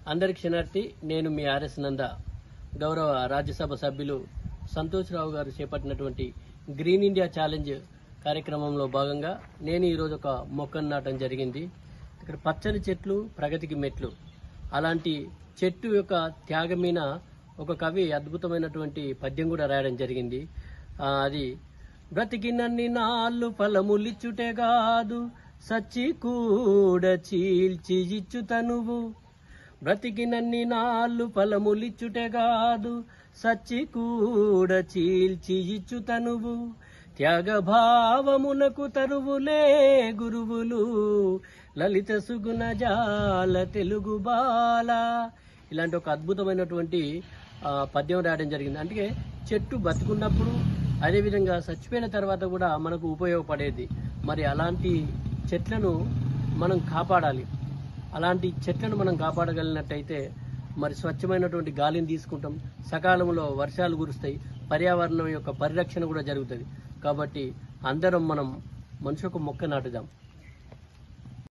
అందరికి క్షణార్థి. నేను మీ ఆర్ఎస్ నంద. గౌరవ రాజ్యసభ సభ్యులు సంతోష్ రావు గారు చేపట్టినటువంటి గ్రీన్ ఇండియా ఛాలెంజ్ కార్యక్రమంలో భాగంగా నేను ఈరోజు ఒక మొక్కను నాటడం జరిగింది. ఇక్కడ పచ్చని చెట్లు ప్రగతికి మెట్లు. అలాంటి చెట్టు యొక్క త్యాగమైన ఒక కవి అద్భుతమైనటువంటి పద్యం కూడా రాయడం జరిగింది. అది బ్రతికినన్ని నాళ్ళు ఫలములిచ్చుటే కాదు, సచ్చి కూడా చీల్చి ఇచ్చు తనువు. బ్రతికినన్ని నాళ్ళు ఫలములిచ్చుటే కాదు, సచ్చి కూడా చీల్చి ఇచ్చు తనువు. త్యాగ భావమునకు తరువులే గురువులు, లలిత సుగుణ జాల తెలుగు బాల. ఇలాంటి ఒక అద్భుతమైనటువంటి పద్యం రాయడం జరిగింది. అంటే చెట్టు బతుకున్నప్పుడు అదేవిధంగా చచ్చిపోయిన తర్వాత కూడా మనకు ఉపయోగపడేది. మరి అలాంటి చెట్లను మనం కాపాడాలి. అలాంటి చెట్లను మనం కాపాడగలిగినట్టయితే మరి స్వచ్ఛమైనటువంటి గాలిని తీసుకుంటాం, సకాలంలో వర్షాలు కురుస్తాయి, పర్యావరణం యొక్క పరిరక్షణ కూడా జరుగుతుంది. కాబట్టి అందరం మనం మనిషి ఒక మొక్క నాటుదాం.